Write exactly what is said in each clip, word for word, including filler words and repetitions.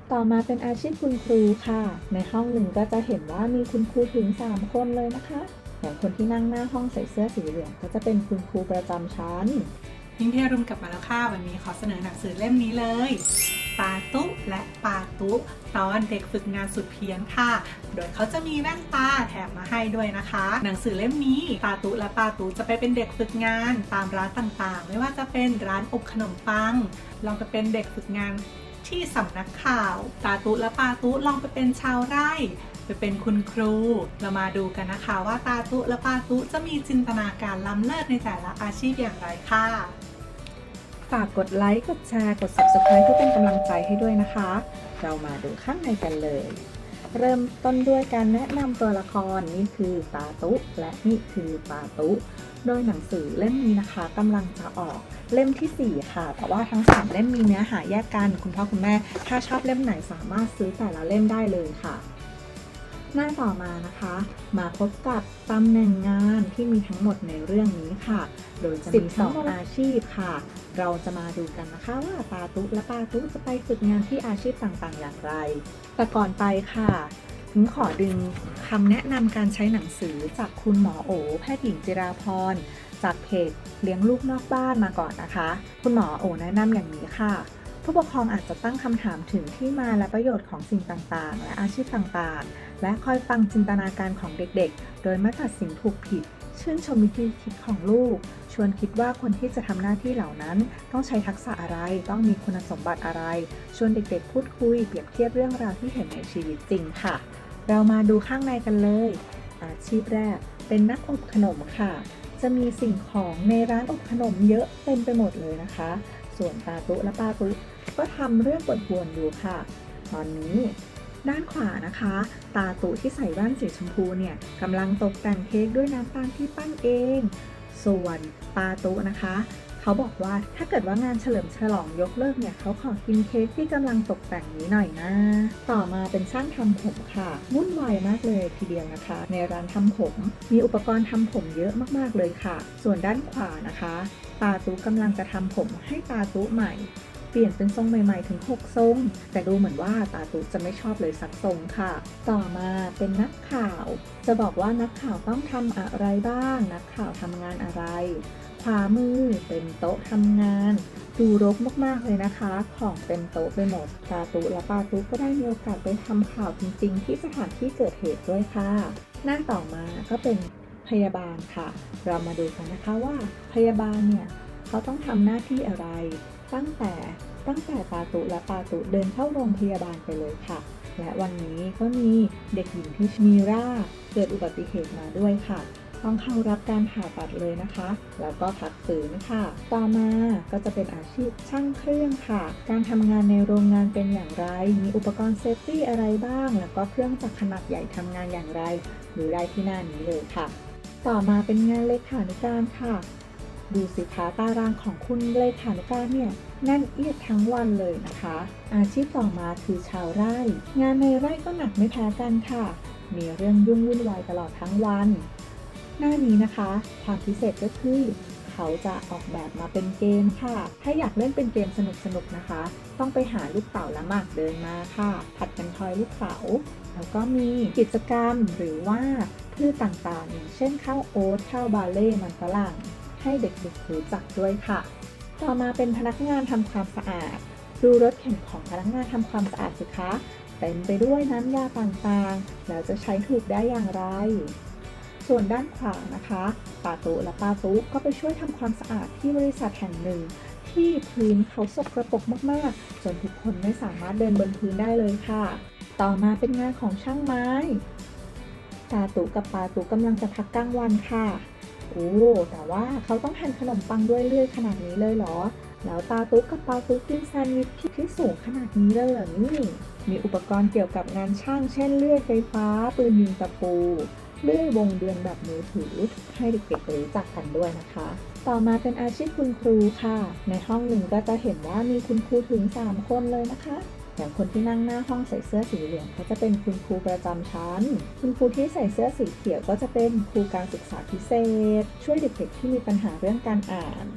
ต่อมาเป็นอาชีพคุณครูค่ะในห้องหนึ่งก็จะเห็นว่ามีคุณครูถึงสามคนเลยนะคะอย่างคนที่นั่งหน้าห้องใส่เสื้อสีเหลืองก็จะเป็นคุณครูประจำชั้นพิงเพรุมกลับมาแล้วค่ะวันนี้ขอเสนอหนังสือเล่มนี้เลยปาตุ๊และปาตุ๊ตอนเด็กฝึกงานสุดเพี้ยนค่ะโดยเขาจะมีแว่นตาแถมมาให้ด้วยนะคะหนังสือเล่มนี้ปาตุ๊และปาตุ๊จะไปเป็นเด็กฝึกงานตามร้านต่างๆไม่ว่าจะเป็นร้านอบขนมปังลองไปเป็นเด็กฝึกงานที่สำนักข่าวปาตุ๊และปาตุ๊ลองไปเป็นชาวไร่ไปเป็นคุณครูเรามาดูกันนะคะว่าตาตุ๊และปาตุ๊จะมีจินตนาการล้ำเลิศในแต่ละอาชีพอย่างไรค่ะฝากกดไลค์ กดแชร์ กด ซับสไครบ์ เพื่อเป็นกำลังใจให้ด้วยนะคะ เรามาดูข้างในกันเลย เริ่มต้นด้วยการแนะนำตัวละครนี่คือปาตุ๊และนี่คือปาตุ๊โดยหนังสือเล่มนี้นะคะกำลังจะออกเล่มที่สี่ค่ะแต่ว่าทั้งสามเล่มมีเนื้อหาแยกกันคุณพ่อคุณแม่ถ้าชอบเล่มไหนสามารถซื้อแต่ละเล่มได้เลยค่ะหน้าต่อมานะคะมาพบกับตำแหน่งงานที่มีทั้งหมดในเรื่องนี้ค่ะโดยจะมีสองอาชีพค่ะเราจะมาดูกันนะคะว่าปาตุ๊และปาตุ๊จะไปฝึกงานที่อาชีพต่างๆอย่างไรแต่ก่อนไปค่ะถึงขอดึงคำแนะนำการใช้หนังสือจากคุณหมอโอแพทย์หญิงจิราพรจากเพจเลี้ยงลูกนอกบ้านมาก่อนนะคะคุณหมอโอแนะนำอย่างนี้ค่ะผู้ปกครองอาจจะตั้งคำถามถึงที่มาและประโยชน์ของสิ่งต่างๆและอาชีพต่างๆและคอยฟังจินตนาการของเด็กๆโดยไม่ตัดสินถูกผิดชื่นชมวิธีคิดของลูกชวนคิดว่าคนที่จะทำหน้าที่เหล่านั้นต้องใช้ทักษะอะไรต้องมีคุณสมบัติอะไรชวนเด็กๆพูดคุยเปรียบเทียบเรื่องราวที่เห็นในชีวิตจริงค่ะเรามาดูข้างในกันเลยอาชีพแรกเป็นนักอบขนมค่ะจะมีสิ่งของในร้านอบขนมเยอะเต็มไปหมดเลยนะคะส่วนปาตุ๊และปาตุ๊ก็ทำเรื่องปวดบวนอยู่ค่ะตอนนี้ด้านขวานะคะตาตุ๊ที่ใส่แว่นสีชมพูเนี่ยกำลังตกแต่งเค้กด้วยน้ำตาลที่ปั้นเองส่วนปาตุ๊นะคะเขาบอกว่าถ้าเกิดว่างานเฉลิมฉลองยกเลิกเนี่ยเขาขอกินเค้กที่กำลังตกแต่งนี้หน่อยนะต่อมาเป็นช่างทำผมค่ะวุ่นวายมากเลยทีเดียวนะคะในร้านทำผมมีอุปกรณ์ทำผมเยอะมากๆเลยค่ะส่วนด้านขวานะคะปาตุ๊กำลังจะทำผมให้ปาตุ๊ใหม่เปลี่ยนเป็นทรงใหม่ๆถึงหกทรงแต่ดูเหมือนว่าตาตุ๊จะไม่ชอบเลยสักทรงค่ะต่อมาเป็นนักข่าวจะบอกว่านักข่าวต้องทำอะไรบ้างนักข่าวทำงานอะไรขวามือเป็นโต๊ะทำงานดูรกมากๆเลยนะคะของเต็มโต๊ะไปหมดตาตุ๊และปาตุ๊ก็ได้มีโอกาสไปทำข่าวจริงๆที่สถานที่เกิดเหตุด้วยค่ะหน้าต่อมาก็เป็นพยาบาลค่ะเรามาดูกันนะคะว่าพยาบาลเนี่ยเขาต้องทำหน้าที่อะไรตั้งแต่ตั้งแต่ปาตุ๊และปาตุ๊เดินเข้าโรงพยาบาลไปเลยค่ะและวันนี้ก็มีเด็กหญิงที่มีราเกิดอุบัติเหตุมาด้วยค่ะต้องเข้ารับการผ่าตัดเลยนะคะแล้วก็พักฟื้นค่ะต่อมาก็จะเป็นอาชีพช่างเครื่องค่ะการทำงานในโรงงานเป็นอย่างไรมีอุปกรณ์เซฟตี้อะไรบ้างแล้วก็เครื่องจักรขนาดใหญ่ทำงานอย่างไรดูได้ที่หน้านี้เลยค่ะต่อมาเป็นงานเลขานุการค่ะดูสิคะตารางของคุณเลขานุการเนี่ยแน่นเอียดทั้งวันเลยนะคะอาชีพต่อมาคือชาวไร่งานในไร่ก็หนักไม่แพ้กันค่ะมีเรื่องยุ่งวุ่นวายตลอดทั้งวันหน้านี้นะคะความพิเศษก็คือเขาจะออกแบบมาเป็นเกมค่ะถ้าอยากเล่นเป็นเกมสนุกๆนะคะต้องไปหาลูกเต๋าและหมากเดินมาค่ะผัดกันทอยลูกเต๋าแล้วก็มีกิจกรรมหรือว่าพืชต่างๆอย่างเช่นข้าวโอ๊ตข้าวบาเล่มันฝรั่งให้เด็กๆรู้จักด้วยค่ะต่อมาเป็นพนักงานทำความสะอาดดูรถเข็นของพนักงานทำความสะอาดสิคะเต็มไปด้วยน้ำยาต่างๆแล้วจะใช้ถูกได้อย่างไรส่วนด้านขวานะคะปาตุ๊และปาตุ๊ก็ไปช่วยทำความสะอาดที่บริษัทแห่งหนึ่งที่พื้นเขาสกปรกมากๆจนทุกคนไม่สามารถเดินบนพื้นได้เลยค่ะต่อมาเป็นงานของช่างไม้ปาตุ๊กับปาตุ๊กำลังจะพักกลางวันค่ะโอ้แต่ว่าเขาต้องหั่นขนมปังด้วยเลื่อยขนาดนี้เลยเหรอแล้วตาตุ๊กกับปาตุ๊กกินแซนด์วิชที่สูงขนาดนี้เลยเหรอนี่มีอุปกรณ์เกี่ยวกับงานช่างเช่นเลื่อยไฟฟ้าปืนยิงตะปูเลื่อยวงเดือนแบบมือถือให้เด็กๆรู้จักกันด้วยนะคะต่อมาเป็นอาชีพคุณครูค่ะในห้องหนึ่งก็จะเห็นว่ามีคุณครูถึงสามคนเลยนะคะอย่างคนที่นั่งหน้าห้องใส่เสื้อสีเหลืองก็จะเป็นคุณครูประจำชั้นคุณครูที่ใส่เสื้อสีเขียวก็จะเป็นครูการศึกษาพิเศษช่วยเด็กๆที่มีปัญหาเรื่องการอ่าน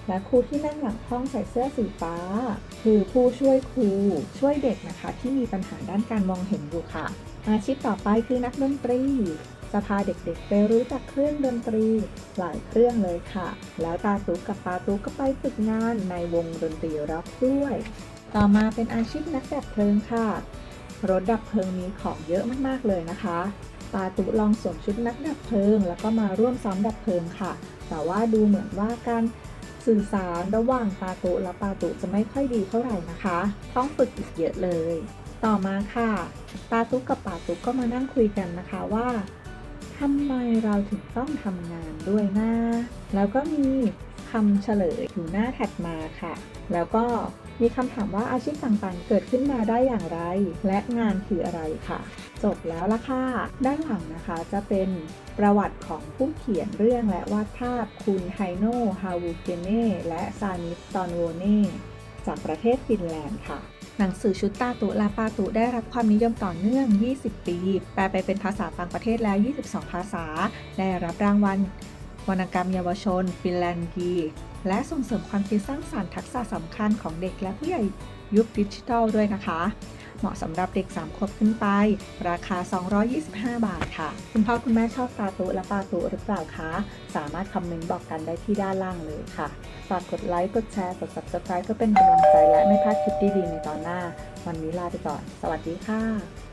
และครูที่นั่งหลังห้องใส่เสื้อสีฟ้าคือผู้ช่วยครูช่วยเด็กนะคะที่มีปัญหาด้านการมองเห็นอยู่ค่ะอาชีพต่อไปคือนักดนตรีจะพาเด็กๆไปรู้จักเครื่องดนตรีหลายเครื่องเลยค่ะแล้วตาตุ๊กกับปาตุ๊กก็ไปฝึกงานในวงดนตรีร็อกด้วยต่อมาเป็นอาชีพนักดับเพลิงค่ะรถดับเพลิงมีของเยอะมากๆเลยนะคะปาตุ๊ลองสวมชุดนักดับเพลิงแล้วก็มาร่วมซ้อมดับเพลิงค่ะแต่ว่าดูเหมือนว่าการสื่อสารระหว่างปาตุ๊และปาตุ๊จะไม่ค่อยดีเท่าไหร่นะคะต้องฝึกอีกเยอะเลยต่อมาค่ะปาตุ๊กับปาตุ๊ก็มานั่งคุยกันนะคะว่าทำไมเราถึงต้องทำงานด้วยนะแล้วก็มีคำเฉลยอยู่หน้าถัดมาค่ะแล้วก็มีคำถามว่าอาชีพต่างๆเกิดขึ้นมาได้อย่างไรและงานคืออะไรค่ะจบแล้วล่ะค่ะด้านหลังนะคะจะเป็นประวัติของผู้เขียนเรื่องและวาดภาพคุณไฮโน ฮาวูเกเน่และซานิส ตอนโวเน่จากประเทศฟินแลนด์ค่ะหนังสือชุดตาตุและปาตุได้รับความนิยมต่อเนื่องยี่สิบปีแปลไปเป็นภาษาต่างประเทศแล้วยี่สิบสองภาษาได้รับรางวัลวรรณกรรมเยาวชนฟินแลนด์กีและส่งเสริมความคิดสร้างสรรค์ทักษะสำคัญของเด็กและผู้ใหญ่ยุคดิจิทัลด้วยนะคะเหมาะสำหรับเด็กสามขวบขึ้นไปราคาสองร้อยยี่สิบห้าบาทค่ะคุณพ่อคุณแม่ชอบตาตุและปาตุหรือเปล่าคะสามารถคอมเมนต์บอกกันได้ที่ด้านล่างเลยค่ะฝากกดไลค์กดแชร์กด ซับสไครบ์ เพื่อเป็นกำลังใจและไม่พลาดคลิปดีๆในตอนหน้าวันนี้ลาไปก่อนสวัสดีค่ะ